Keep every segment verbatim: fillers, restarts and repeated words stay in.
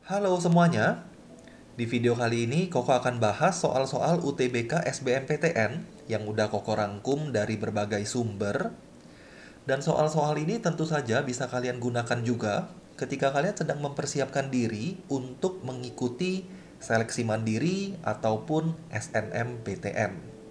Halo semuanya, di video kali ini Koko akan bahas soal-soal U T B K S B M P T N yang udah Koko rangkum dari berbagai sumber. Dan soal-soal ini tentu saja bisa kalian gunakan juga ketika kalian sedang mempersiapkan diri untuk mengikuti seleksi mandiri ataupun S N M P T N.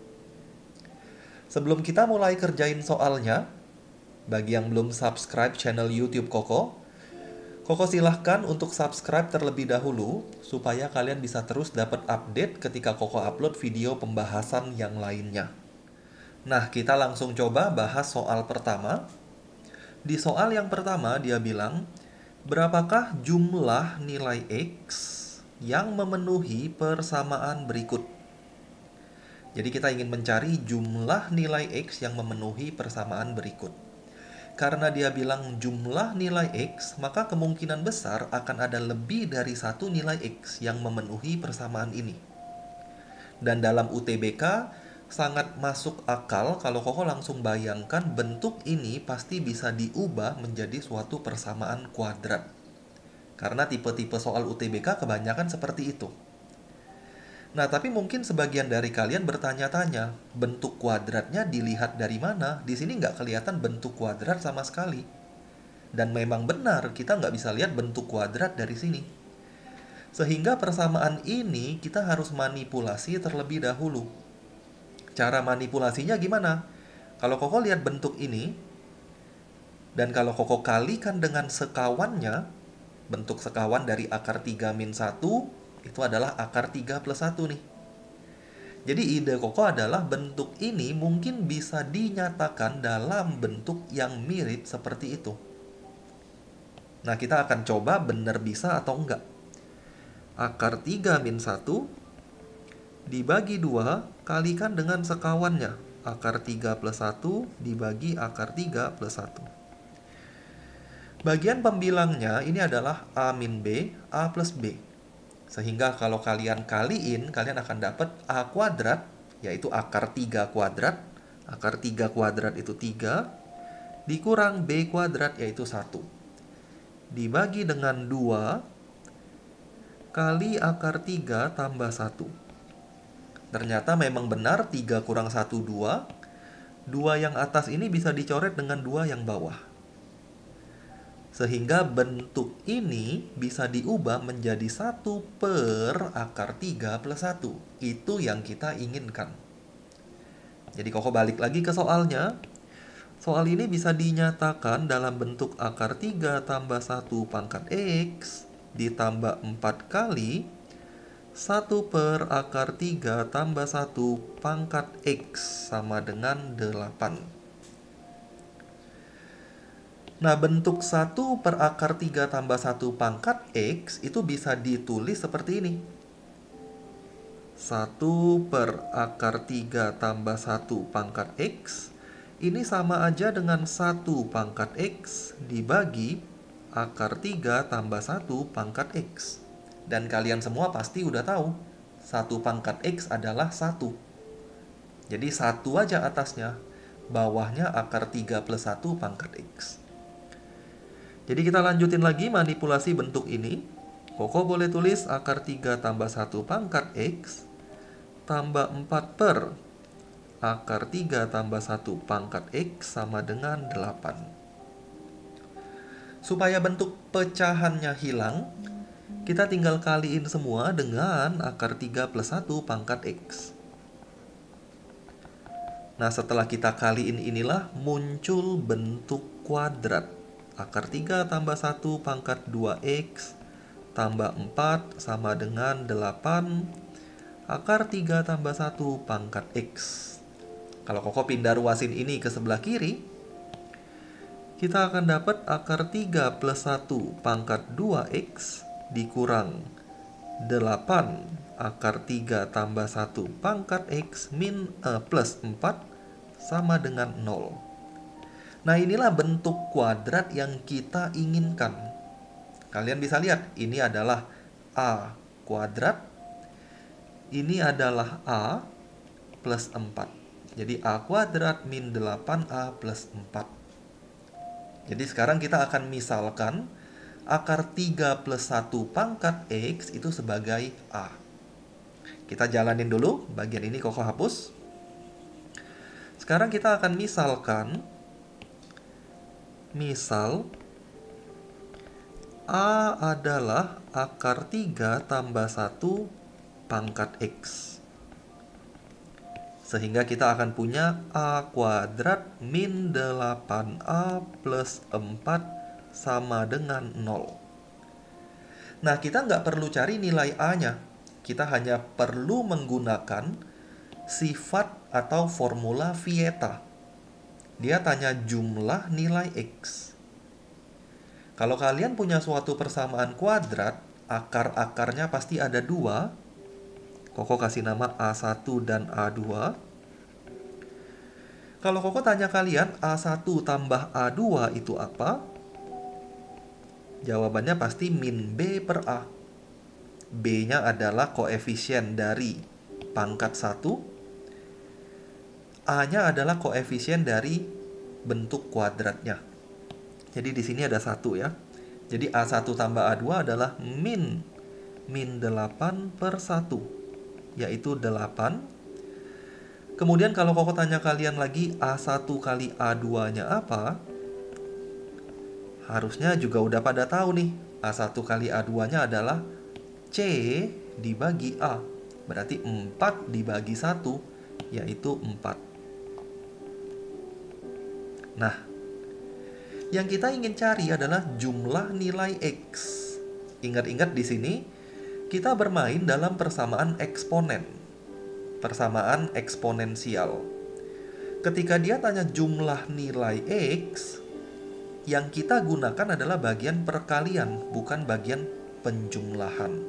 Sebelum kita mulai kerjain soalnya, bagi yang belum subscribe channel YouTube Koko, Koko silahkan untuk subscribe terlebih dahulu supaya kalian bisa terus dapat update ketika Koko upload video pembahasan yang lainnya. Nah, kita langsung coba bahas soal pertama. Di soal yang pertama dia bilang, berapakah jumlah nilai X yang memenuhi persamaan berikut? Jadi kita ingin mencari jumlah nilai X yang memenuhi persamaan berikut. Karena dia bilang jumlah nilai X, maka kemungkinan besar akan ada lebih dari satu nilai X yang memenuhi persamaan ini. Dan dalam U T B K, sangat masuk akal kalau Koko langsung bayangkan bentuk ini pasti bisa diubah menjadi suatu persamaan kuadrat. Karena tipe-tipe soal U T B K kebanyakan seperti itu. Nah, tapi mungkin sebagian dari kalian bertanya-tanya, bentuk kuadratnya dilihat dari mana? Di sini nggak kelihatan bentuk kuadrat sama sekali. Dan memang benar, kita nggak bisa lihat bentuk kuadrat dari sini. Sehingga persamaan ini kita harus manipulasi terlebih dahulu. Cara manipulasinya gimana? Kalau Koko lihat bentuk ini, dan kalau Koko kalikan dengan sekawannya, bentuk sekawan dari akar tiga min satu, itu adalah akar tiga plus satu nih. Jadi ide Koko adalah bentuk ini mungkin bisa dinyatakan dalam bentuk yang mirip seperti itu. Nah, kita akan coba benar bisa atau enggak. Akar tiga min satu dibagi dua kalikan dengan sekawannya. Akar tiga plus satu dibagi akar tiga plus satu. Bagian pembilangnya ini adalah A min B, A plus B. Sehingga kalau kalian kaliin, kalian akan dapat A kuadrat, yaitu akar tiga kuadrat. Akar tiga kuadrat itu tiga, dikurang B kuadrat, yaitu satu. Dibagi dengan dua, kali akar tiga tambah satu. Ternyata memang benar tiga kurang satu, dua. dua yang atas ini bisa dicoret dengan dua yang bawah. Sehingga bentuk ini bisa diubah menjadi satu per akar tiga plus satu. Itu yang kita inginkan. Jadi Koko balik lagi ke soalnya. Soal ini bisa dinyatakan dalam bentuk akar tiga tambah satu pangkat X ditambah empat kali satu per akar tiga tambah satu pangkat X sama dengan delapan. Nah, bentuk satu per akar tiga tambah satu pangkat X itu bisa ditulis seperti ini. satu per akar tiga tambah satu pangkat X ini sama aja dengan satu pangkat X dibagi akar tiga tambah satu pangkat X. Dan kalian semua pasti udah tahu, satu pangkat X adalah satu. Jadi satu aja atasnya, bawahnya akar tiga plus satu pangkat X. Jadi kita lanjutin lagi manipulasi bentuk ini. Koko boleh tulis akar tiga tambah satu pangkat X tambah empat per akar tiga tambah satu pangkat X sama dengan delapan. Supaya bentuk pecahannya hilang, kita tinggal kaliin semua dengan akar tiga plus satu pangkat X. Nah, setelah kita kaliin inilah muncul bentuk kuadrat. Akar tiga tambah satu pangkat dua X tambah empat sama dengan delapan. Akar tiga tambah satu pangkat X. Kalau Koko pindah ruasin ini ke sebelah kiri, kita akan dapat akar tiga plus satu pangkat dua X dikurang delapan akar tiga tambah satu pangkat X min eh, plus empat sama dengan nol. Nah, inilah bentuk kuadrat yang kita inginkan. Kalian bisa lihat, ini adalah A kuadrat. Ini adalah A plus empat. Jadi A kuadrat min delapan A plus empat. Jadi sekarang kita akan misalkan akar tiga plus satu pangkat X itu sebagai A. Kita jalanin dulu, bagian ini Koko hapus. Sekarang kita akan misalkan, misal A adalah akar tiga tambah satu pangkat X. Sehingga kita akan punya A kuadrat min delapan A plus empat sama dengan nol. Nah, kita nggak perlu cari nilai A-nya. Kita hanya perlu menggunakan sifat atau formula Vieta. Dia tanya jumlah nilai X. Kalau kalian punya suatu persamaan kuadrat, akar-akarnya pasti ada dua. Koko kasih nama A satu dan A dua. Kalau Koko tanya kalian A satu tambah A dua itu apa? Jawabannya pasti min B per A. B-nya adalah koefisien dari pangkat satu. A-nya adalah koefisien dari bentuk kuadratnya. Jadi di sini ada satu ya. Jadi A satu tambah A dua adalah min min delapan per satu, yaitu delapan. Kemudian kalau Koko tanya kalian lagi A satu kali A dua-nya apa? Harusnya juga udah pada tahu nih. A satu kali A dua-nya adalah C dibagi A. Berarti empat dibagi satu, yaitu empat. Nah, yang kita ingin cari adalah jumlah nilai X. Ingat-ingat di sini, kita bermain dalam persamaan eksponen. Persamaan eksponensial. Ketika dia tanya jumlah nilai X, yang kita gunakan adalah bagian perkalian, bukan bagian penjumlahan.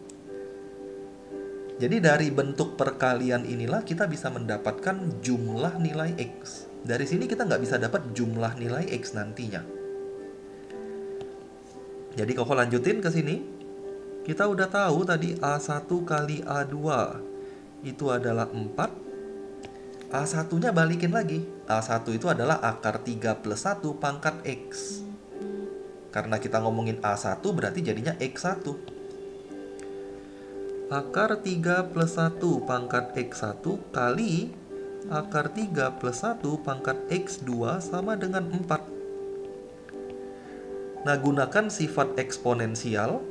Jadi dari bentuk perkalian inilah kita bisa mendapatkan jumlah nilai X. Dari sini kita nggak bisa dapat jumlah nilai X nantinya. Jadi Koko lanjutin ke sini. Kita udah tahu tadi A satu kali A dua itu adalah empat. A satu-nya balikin lagi. A satu itu adalah akar tiga plus satu pangkat X. Karena kita ngomongin A satu berarti jadinya X satu. Akar tiga plus satu pangkat X satu kali akar tiga plus satu pangkat X dua sama dengan empat. Nah, gunakan sifat eksponensial.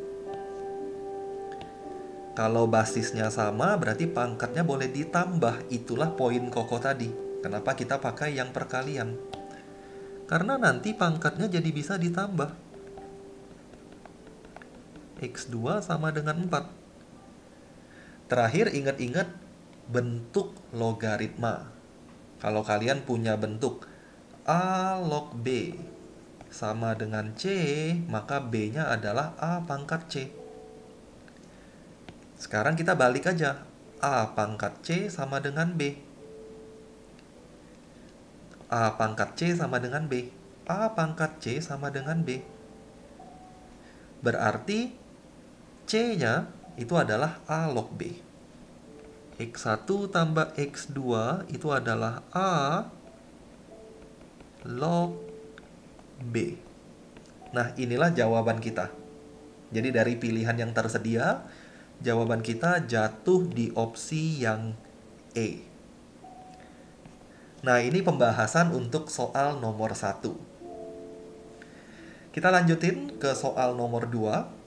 Kalau basisnya sama, berarti pangkatnya boleh ditambah. Itulah poin Koko tadi. Kenapa kita pakai yang perkalian? Karena nanti pangkatnya jadi bisa ditambah. X dua sama dengan empat. Terakhir, ingat-ingat bentuk logaritma. Kalau kalian punya bentuk A log B sama dengan C, maka B-nya adalah A pangkat C. Sekarang kita balik aja. A pangkat C sama dengan B. A pangkat C sama dengan B. A pangkat C sama dengan B. Berarti C-nya itu adalah A log B. X satu tambah X dua itu adalah A log B. Nah, inilah jawaban kita. Jadi dari pilihan yang tersedia, jawaban kita jatuh di opsi yang E. Nah, ini pembahasan untuk soal nomor satu. Kita lanjutin ke soal nomor dua.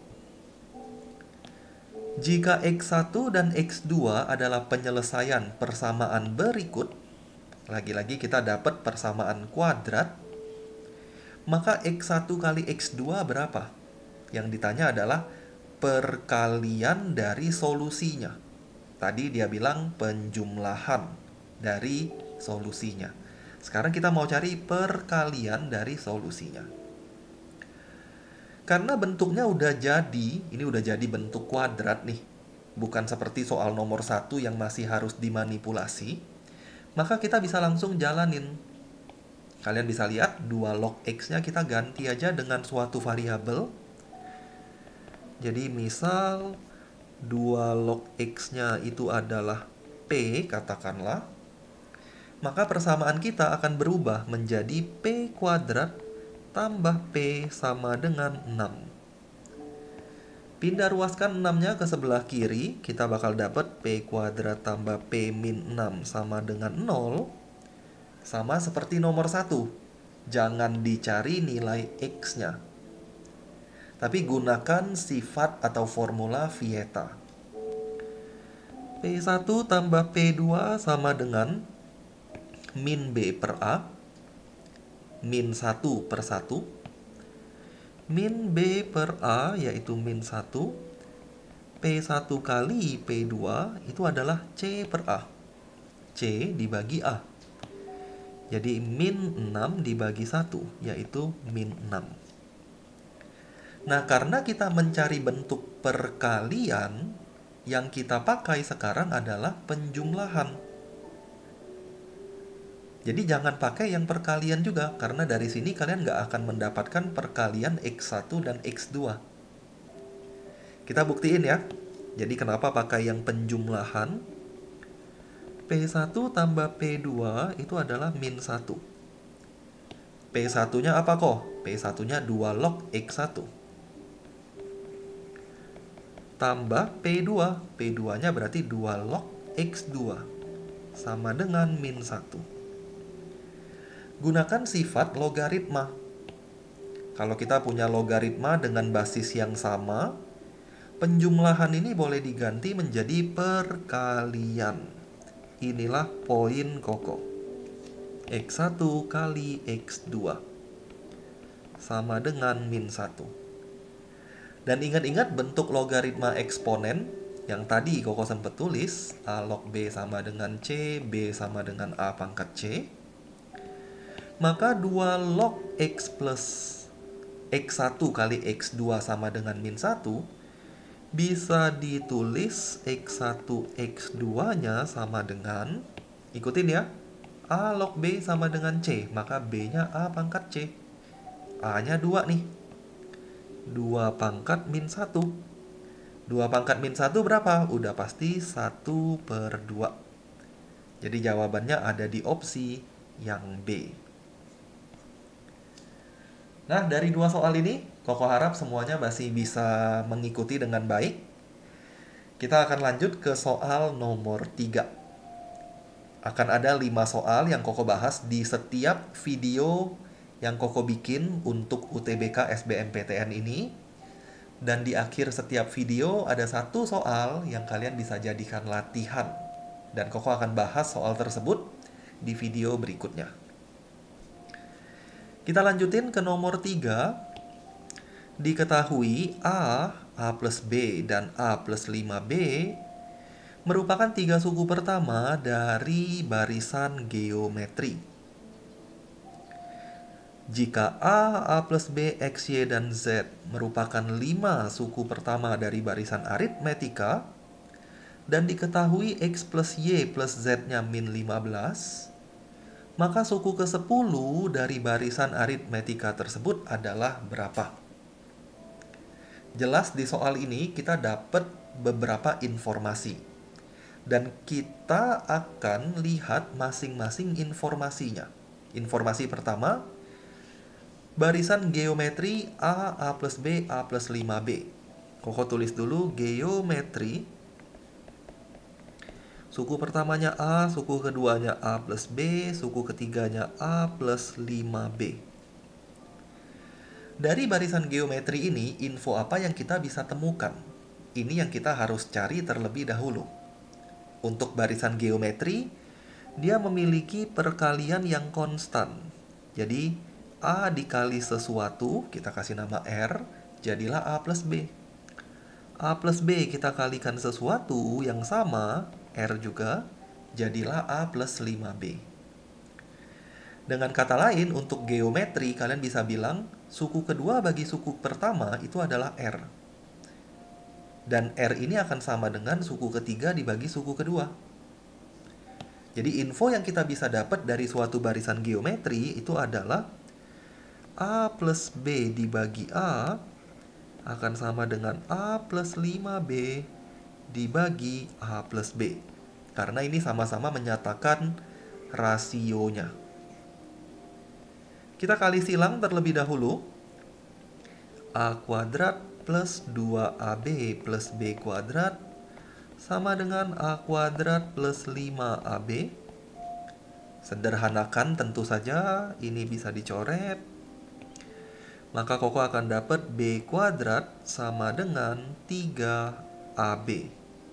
Jika X satu dan X dua adalah penyelesaian persamaan berikut, lagi-lagi kita dapat persamaan kuadrat, maka X satu kali X dua berapa? Yang ditanya adalah perkalian dari solusinya. Tadi dia bilang penjumlahan dari solusinya. Sekarang kita mau cari perkalian dari solusinya. Karena bentuknya udah jadi, ini udah jadi bentuk kuadrat nih. Bukan seperti soal nomor satu yang masih harus dimanipulasi. Maka kita bisa langsung jalanin. Kalian bisa lihat, dua log X-nya kita ganti aja dengan suatu variabel. Jadi misal, dua log X-nya itu adalah P, katakanlah. Maka persamaan kita akan berubah menjadi P kuadrat tambah P sama dengan enam. Pindah ruaskan enam-nya ke sebelah kiri, kita bakal dapat P kuadrat tambah P min enam sama dengan nol. Sama seperti nomor satu. Jangan dicari nilai X-nya. Tapi gunakan sifat atau formula Vieta. P satu tambah P dua sama dengan min B per A, min satu per satu, min B per A yaitu min satu, P satu kali P dua itu adalah C per A. C dibagi A. Jadi min enam dibagi satu yaitu min enam. Nah, karena kita mencari bentuk perkalian, yang kita pakai sekarang adalah penjumlahan. Jadi jangan pakai yang perkalian juga, karena dari sini kalian nggak akan mendapatkan perkalian X satu dan X dua. Kita buktiin ya. Jadi kenapa pakai yang penjumlahan? P satu tambah P dua itu adalah min satu. P satu-nya apa kok? P satu-nya dua log X satu. Tambah P dua. P dua-nya berarti dua log X dua. Sama dengan min satu. Gunakan sifat logaritma. Kalau kita punya logaritma dengan basis yang sama, penjumlahan ini boleh diganti menjadi perkalian. Inilah poin Koko. X satu kali X dua sama dengan min satu. Dan ingat-ingat bentuk logaritma eksponen yang tadi Koko sempat tulis, A log B sama dengan C, B sama dengan A pangkat C. Maka dua log X plus X satu kali X dua sama dengan min satu bisa ditulis X satu X dua-nya sama dengan, ikutin ya, A log B sama dengan C, maka B-nya A pangkat C. A-nya dua nih. dua pangkat min satu. dua pangkat min satu berapa? Udah pasti satu per dua. Jadi jawabannya ada di opsi yang B. Nah, dari dua soal ini, Koko harap semuanya masih bisa mengikuti dengan baik. Kita akan lanjut ke soal nomor tiga. Akan ada lima soal yang Koko bahas di setiap video yang Koko bikin untuk U T B K S B M P T N ini. Dan di akhir setiap video ada satu soal yang kalian bisa jadikan latihan. Dan Koko akan bahas soal tersebut di video berikutnya. Kita lanjutin ke nomor tiga. Diketahui A, A plus B, dan A plus lima B merupakan tiga suku pertama dari barisan geometri. Jika A, A plus B, X, Y, dan Z merupakan lima suku pertama dari barisan aritmetika, dan diketahui X plus Y plus Z-nya min lima belas, maka suku ke sepuluh dari barisan aritmetika tersebut adalah berapa? Jelas di soal ini kita dapat beberapa informasi. Dan kita akan lihat masing-masing informasinya. Informasi pertama, barisan geometri A, A plus B, A plus lima B. Koko tulis dulu geometri. Suku pertamanya A, suku keduanya A plus B, suku ketiganya A plus lima B. Dari barisan geometri ini, info apa yang kita bisa temukan? Ini yang kita harus cari terlebih dahulu. Untuk barisan geometri, dia memiliki perkalian yang konstan. Jadi, A dikali sesuatu, kita kasih nama R, jadilah A plus B. A plus B kita kalikan sesuatu yang sama, R juga, jadilah A plus lima B. Dengan kata lain, untuk geometri, kalian bisa bilang, suku kedua bagi suku pertama itu adalah R. Dan R ini akan sama dengan suku ketiga dibagi suku kedua. Jadi info yang kita bisa dapat dari suatu barisan geometri itu adalah A plus B dibagi A akan sama dengan A plus lima B dibagi A plus B. Karena ini sama-sama menyatakan rasionya. Kita kali silang terlebih dahulu. A kuadrat plus dua A B plus B kuadrat sama dengan A kuadrat plus lima A B. Sederhanakan tentu saja, ini bisa dicoret. Maka Koko akan dapat B kuadrat sama dengan tiga A B.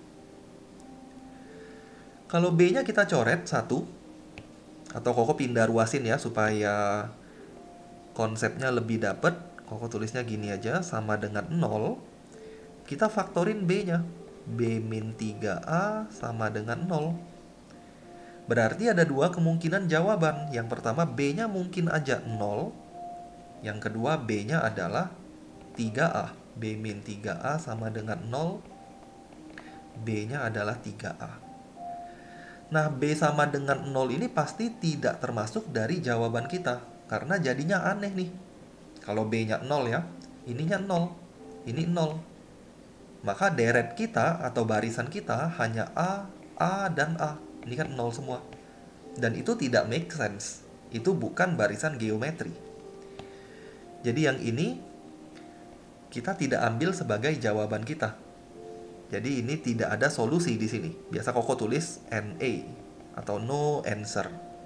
Kalau B-nya kita coret satu, atau Koko pindah ruasin ya supaya konsepnya lebih dapat. Koko tulisnya gini aja, sama dengan nol. Kita faktorin B-nya. B min tiga A sama dengan nol. Berarti ada dua kemungkinan jawaban. Yang pertama B-nya mungkin aja nol. Yang kedua B-nya adalah tiga A. B min tiga A sama dengan nol. B-nya adalah tiga A. Nah, B sama dengan nol ini pasti tidak termasuk dari jawaban kita. Karena jadinya aneh nih. Kalau B-nya nol ya, ininya nol, ini nol. Maka deret kita atau barisan kita hanya A, A, dan A. Ini kan nol semua. Dan itu tidak make sense. Itu bukan barisan geometri. Jadi yang ini kita tidak ambil sebagai jawaban kita. Jadi ini tidak ada solusi di sini. Biasa Koko tulis N A atau no answer.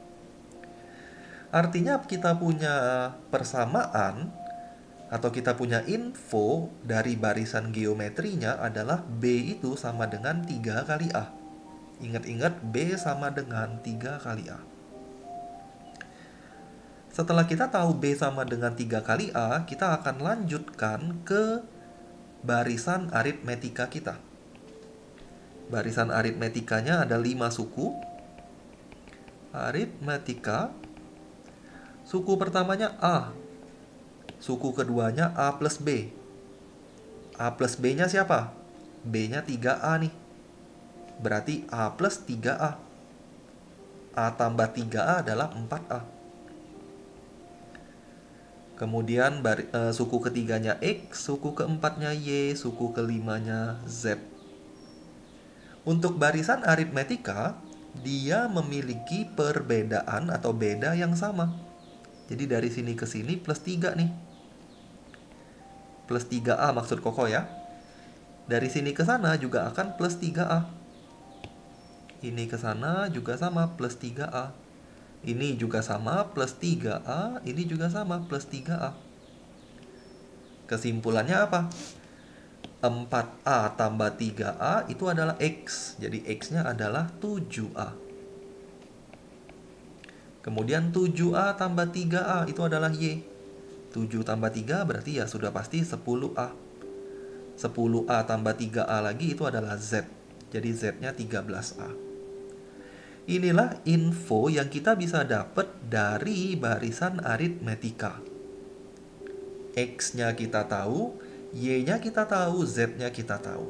Artinya kita punya persamaan atau kita punya info dari barisan geometrinya adalah B itu sama dengan tiga kali A. Ingat-ingat B sama dengan tiga kali A. Setelah kita tahu B sama dengan tiga kali A, kita akan lanjutkan ke barisan aritmetika kita. Barisan aritmetikanya ada lima suku. Aritmetika. Suku pertamanya A. Suku keduanya A plus B. A plus B-nya siapa? B-nya tiga A nih. Berarti A plus tiga A. A tambah tiga A adalah empat A. Kemudian bar, e, suku ketiganya X, suku keempatnya Y, suku kelimanya Z. Untuk barisan aritmetika, dia memiliki perbedaan atau beda yang sama. Jadi dari sini ke sini plus tiga nih. Plus tiga A maksud Koko ya. Dari sini ke sana juga akan plus tiga A. Ini ke sana juga sama plus tiga A. Ini juga sama plus tiga A. Ini juga sama plus tiga A. Kesimpulannya apa? empat A tambah tiga A itu adalah X. Jadi X-nya adalah tujuh A. Kemudian tujuh A tambah tiga A itu adalah Y. tujuh tambah tiga berarti ya sudah pasti sepuluh A. sepuluh A tambah tiga A lagi itu adalah Z. Jadi Z-nya tiga belas A. Inilah info yang kita bisa dapat dari barisan aritmetika. X-nya kita tahu, Y-nya kita tahu, Z-nya kita tahu.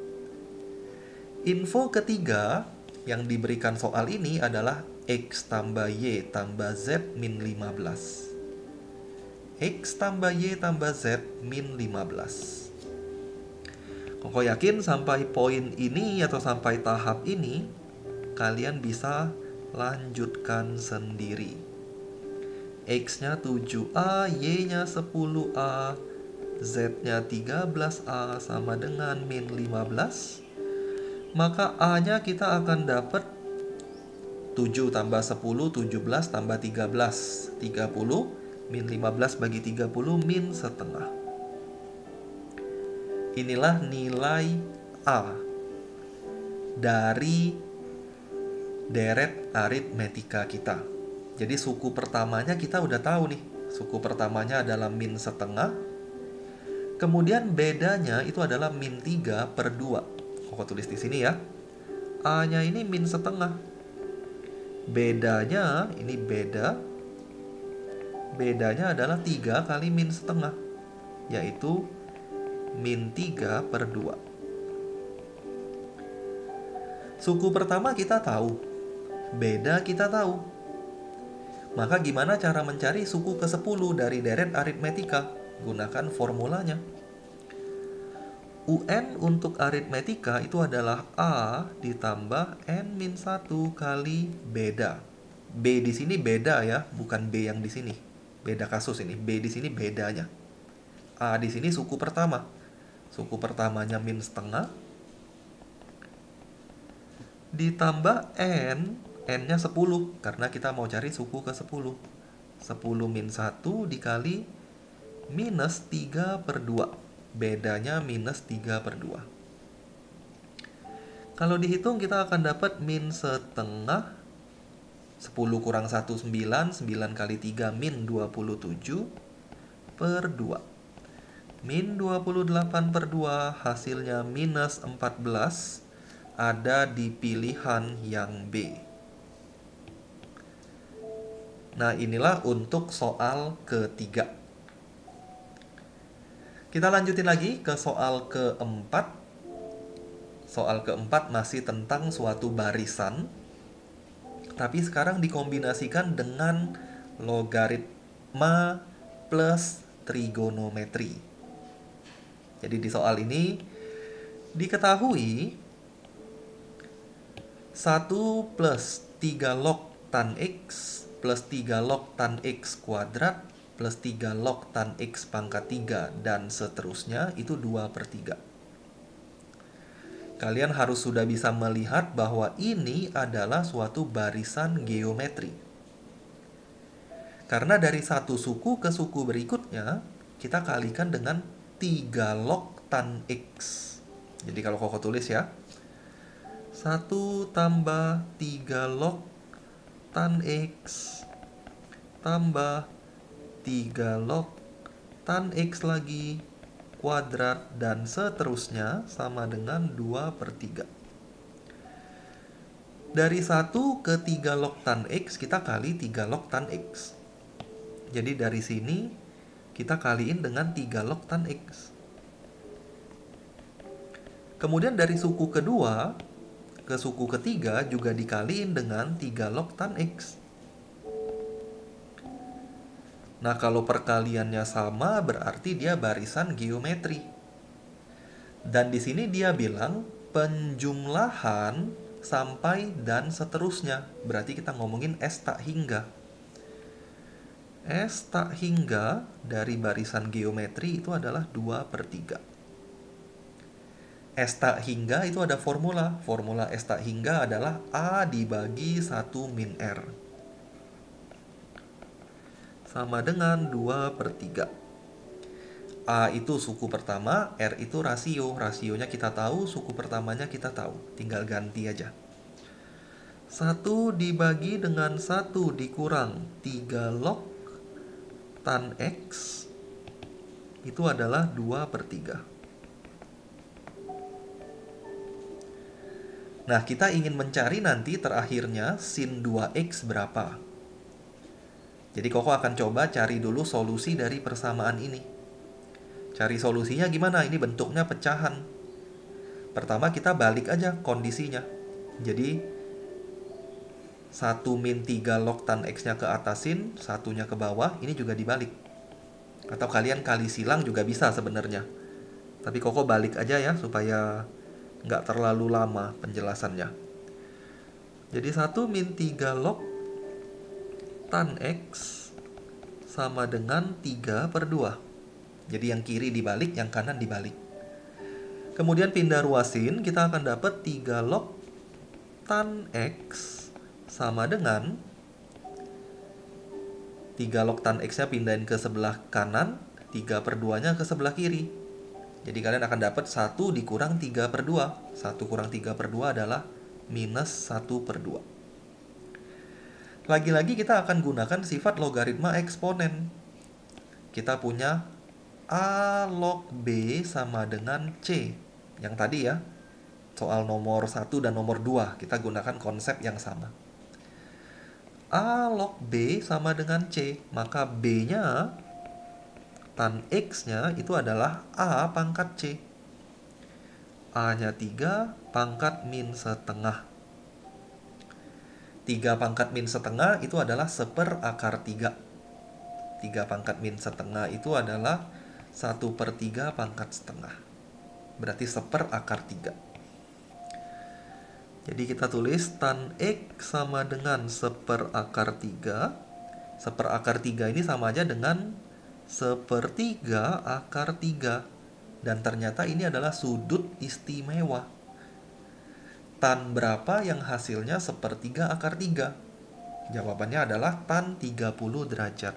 Info ketiga yang diberikan soal ini adalah X tambah Y tambah Z min lima belas. X tambah Y tambah Z min lima belas. Koko yakin sampai poin ini atau sampai tahap ini, kalian bisa lanjutkan sendiri. X-nya tujuh A, Y-nya sepuluh A, Z-nya tiga belas A sama dengan min lima belas. Maka A-nya kita akan dapat tujuh tambah sepuluh, tujuh belas tambah tiga belas, tiga puluh, min lima belas bagi tiga puluh, min setengah. Inilah nilai A dari deret aritmetika kita. Jadi suku pertamanya kita udah tahu nih. Suku pertamanya adalah min setengah. Kemudian bedanya itu adalah min tiga per dua. Koko tulis di sini ya. A-nya ini min setengah. Bedanya, ini beda. Bedanya adalah tiga kali min setengah. Yaitu min tiga per dua. Suku pertama kita tahu. Beda kita tahu. Maka gimana cara mencari suku ke sepuluh dari deret aritmetika? Gunakan formulanya. U N untuk aritmetika itu adalah A ditambah N min satu kali beda. B di sini beda ya, bukan B yang di sini. Beda kasus ini. B di sini bedanya. A di sini suku pertama. Suku pertamanya min setengah. Ditambah N, N-nya sepuluh. Karena kita mau cari suku ke sepuluh. sepuluh min satu dikali minus tiga per dua. Bedanya minus tiga per dua. Kalau dihitung kita akan dapat min setengah. sepuluh kurang satu, sembilan. sembilan kali tiga min dua puluh tujuh per dua. Min dua puluh delapan per dua hasilnya minus empat belas. Ada di pilihan yang B. Nah, inilah untuk soal ketiga. Kita lanjutin lagi ke soal keempat. Soal keempat masih tentang suatu barisan, tapi sekarang dikombinasikan dengan logaritma plus trigonometri. Jadi di soal ini diketahui satu plus tiga log tan X plus tiga log tan X kuadrat plus tiga log tan X pangkat tiga dan seterusnya itu dua per tiga. Kalian harus sudah bisa melihat bahwa ini adalah suatu barisan geometri. Karena dari satu suku ke suku berikutnya, kita kalikan dengan tiga log tan X. Jadi kalau Koko tulis ya, satu tambah tiga log tan X tambah tiga log tan X lagi kuadrat dan seterusnya sama dengan dua per tiga. Dari satu ke tiga log tan X kita kali tiga log tan X. Jadi dari sini kita kaliin dengan tiga log tan X. Kemudian dari suku kedua ke suku ketiga juga dikaliin dengan tiga log tan X. Nah, kalau perkaliannya sama berarti dia barisan geometri. Dan di sini dia bilang penjumlahan sampai dan seterusnya. Berarti kita ngomongin S tak hingga. S tak hingga dari barisan geometri itu adalah dua per tiga. S tak hingga itu ada formula. Formula S tak hingga adalah A dibagi satu min R. Sama dengan dua per tiga. A itu suku pertama, R itu rasio. Rasionya kita tahu, suku pertamanya kita tahu. Tinggal ganti aja. satu dibagi dengan satu dikurang tiga log tan X itu adalah dua per tiga. Nah, kita ingin mencari nanti terakhirnya sin dua X berapa. Jadi Koko akan coba cari dulu solusi dari persamaan ini. Cari solusinya gimana? Ini bentuknya pecahan. Pertama kita balik aja kondisinya. Jadi satu min tiga log tan X-nya ke atasin, satunya ke bawah, ini juga dibalik. Atau kalian kali silang juga bisa sebenarnya. Tapi Koko balik aja ya supaya nggak terlalu lama penjelasannya. Jadi satu min tiga log tan X sama dengan tiga per dua. Jadi yang kiri dibalik, yang kanan dibalik. Kemudian pindah ruasin, kita akan dapat tiga log tan X sama dengan tiga log tan X-nya pindahin ke sebelah kanan, tiga per dua-nya ke sebelah kiri. Jadi kalian akan dapat satu dikurang tiga per dua. satu kurang tiga per dua adalah minus satu per dua. Lagi-lagi kita akan gunakan sifat logaritma eksponen. Kita punya A log B sama dengan C. Yang tadi ya, soal nomor satu dan nomor dua, kita gunakan konsep yang sama. A log B sama dengan C, maka B-nya, tan X-nya itu adalah A pangkat C. A-nya tiga, pangkat min setengah. tiga pangkat min setengah itu adalah seper akar tiga. tiga pangkat min setengah itu adalah satu per tiga pangkat setengah. Berarti seper akar tiga. Jadi kita tulis tan X sama dengan seper akar tiga. Seper akar tiga ini sama aja dengan sepertiga akar tiga. Dan ternyata ini adalah sudut istimewa. Tan berapa yang hasilnya sepertiga akar tiga? Jawabannya adalah tan tiga puluh derajat.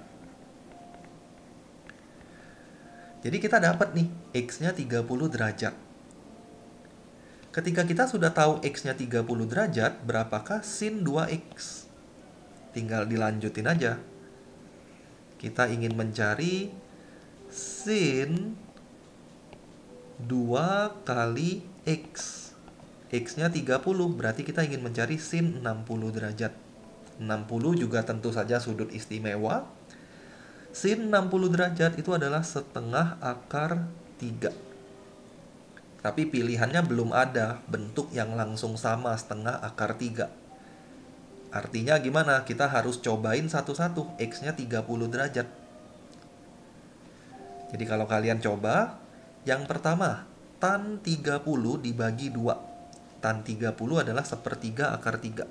Jadi kita dapat nih, X-nya tiga puluh derajat. Ketika kita sudah tahu X-nya tiga puluh derajat, berapakah sin dua X? Tinggal dilanjutin aja. Kita ingin mencari sin dua kali X. X-nya tiga puluh, berarti kita ingin mencari sin enam puluh derajat. enam puluh juga tentu saja sudut istimewa. Sin enam puluh derajat itu adalah setengah akar tiga. Tapi pilihannya belum ada bentuk yang langsung sama setengah akar tiga. Artinya gimana? Kita harus cobain satu-satu. X-nya tiga puluh derajat. Jadi kalau kalian coba, yang pertama, tan tiga puluh dibagi dua. Tan tiga puluh adalah sepertiga akar tiga.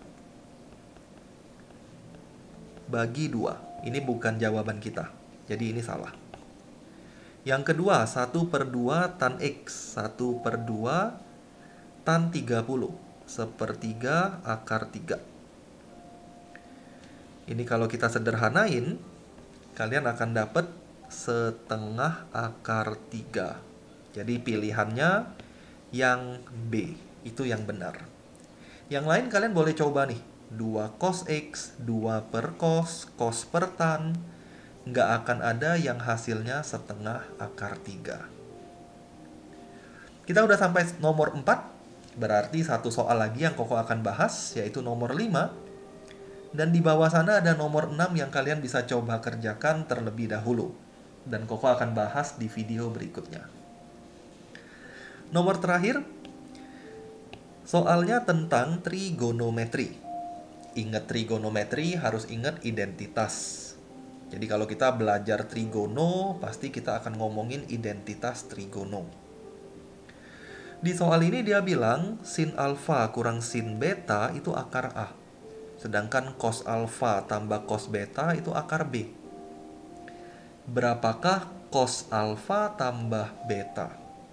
Bagi dua. Ini bukan jawaban kita. Jadi ini salah. Yang kedua, satu per dua tan X. satu per dua tan tiga puluh. Sepertiga akar tiga. Ini kalau kita sederhanain, kalian akan dapat setengah akar tiga. Jadi pilihannya yang B. Itu yang benar. Yang lain kalian boleh coba nih. dua cos X, dua per cos, cos per tan. Nggak akan ada yang hasilnya setengah akar tiga. Kita udah sampai nomor empat. Berarti satu soal lagi yang Koko akan bahas, yaitu nomor lima. Dan di bawah sana ada nomor enam yang kalian bisa coba kerjakan terlebih dahulu. Dan Koko akan bahas di video berikutnya. Nomor terakhir, soalnya tentang trigonometri. Ingat trigonometri, harus ingat identitas. Jadi kalau kita belajar trigono, pasti kita akan ngomongin identitas trigono. Di soal ini dia bilang, sin alfa kurang sin beta itu akar A. Sedangkan cos alfa tambah cos beta itu akar B. Berapakah cos alfa tambah beta?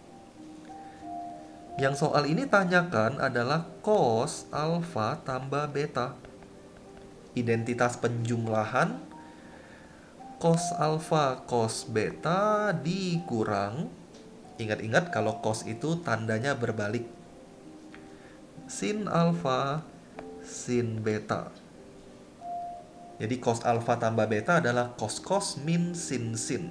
Yang soal ini tanyakan adalah cos alfa tambah beta. Identitas penjumlahan cos alfa cos beta dikurang. Ingat-ingat kalau cos itu tandanya berbalik. Sin alfa sin beta. Jadi cos alfa tambah beta adalah cos cos min sin sin.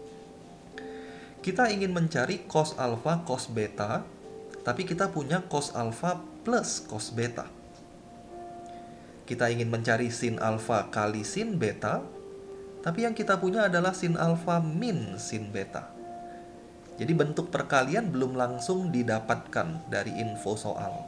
Kita ingin mencari cos alfa cos beta, tapi kita punya cos alfa plus cos beta. Kita ingin mencari sin alfa kali sin beta, tapi yang kita punya adalah sin alfa min sin beta. Jadi bentuk perkalian belum langsung didapatkan dari info soal.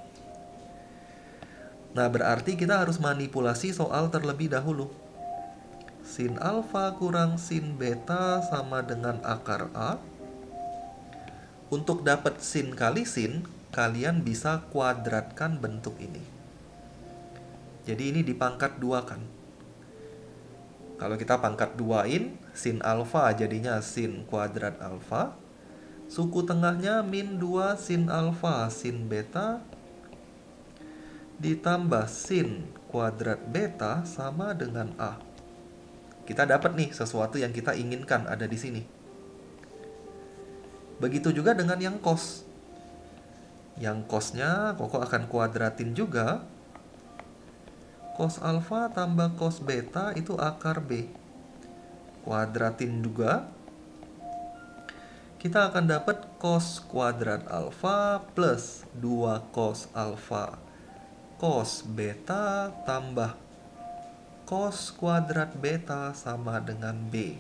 Nah, berarti kita harus manipulasi soal terlebih dahulu. Sin alfa kurang sin beta sama dengan akar A. Untuk dapat sin kali sin, kalian bisa kuadratkan bentuk ini. Jadi ini dipangkat dua kan. Kalau kita pangkat duain, sin alfa jadinya sin kuadrat alfa. Suku tengahnya min dua sin alfa sin beta. Ditambah sin kuadrat beta sama dengan A. Kita dapat nih sesuatu yang kita inginkan ada di sini. Begitu juga dengan yang cos. Yang cosnya Koko akan kuadratin juga. Cos alfa tambah cos beta itu akar B. Kuadratin juga. Kita akan dapat cos kuadrat alfa plus dua cos alfa cos beta tambah cos kuadrat beta sama dengan B.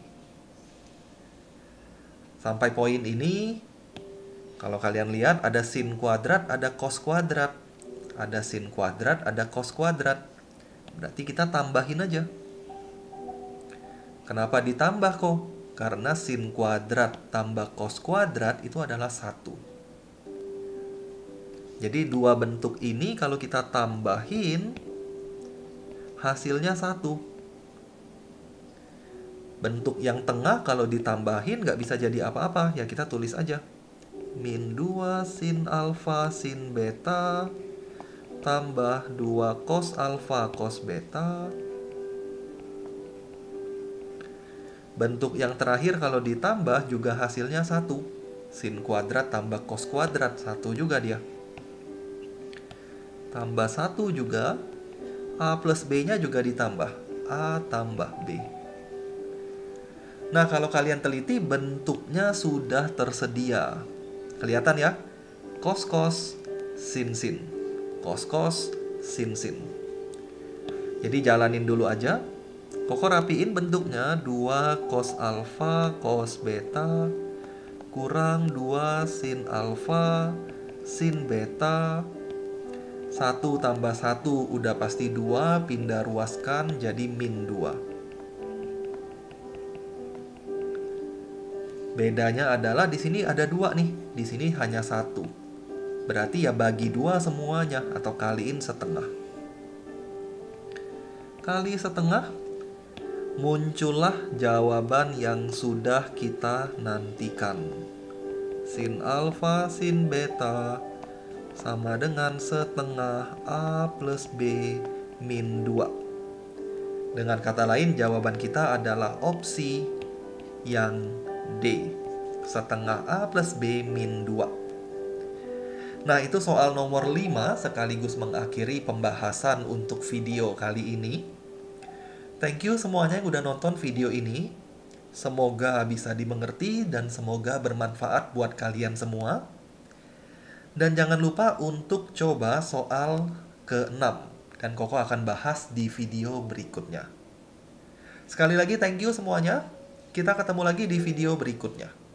Sampai poin ini, kalau kalian lihat ada sin kuadrat, ada cos kuadrat. Ada sin kuadrat, ada cos kuadrat. Berarti kita tambahin aja. Kenapa ditambah kok? Karena sin kuadrat tambah cos kuadrat itu adalah satu. Jadi dua bentuk ini kalau kita tambahin, hasilnya satu. Bentuk yang tengah kalau ditambahin nggak bisa jadi apa-apa, ya kita tulis aja. min dua sin alfa sin beta tambah dua cos alfa cos beta. Bentuk yang terakhir kalau ditambah juga hasilnya satu. Sin kuadrat tambah cos kuadrat, satu juga dia. Tambah satu juga. A plus B-nya juga ditambah. A tambah B. Nah, kalau kalian teliti, bentuknya sudah tersedia. Kelihatan ya? Cos-cos, sin-sin. Cos-cos, sin-sin. Jadi jalanin dulu aja. Koko rapiin bentuknya. dua cos alfa cos beta kurang dua sin alfa sin beta. satu tambah satu udah pasti dua, pindah ruaskan jadi min dua. Bedanya adalah di sini ada dua nih, di sini hanya satu. Berarti ya bagi dua semuanya atau kaliin setengah. Kali setengah, muncullah jawaban yang sudah kita nantikan. Sin alfa sin beta sama dengan setengah A plus B min dua. Dengan kata lain, jawaban kita adalah opsi yang D, setengah A plus B min dua. Nah, itu soal nomor lima sekaligus mengakhiri pembahasan untuk video kali ini. Thank you semuanya yang udah nonton video ini. Semoga bisa dimengerti dan semoga bermanfaat buat kalian semua. Dan jangan lupa untuk coba soal keenam. Dan Koko akan bahas di video berikutnya. Sekali lagi thank you semuanya. Kita ketemu lagi di video berikutnya.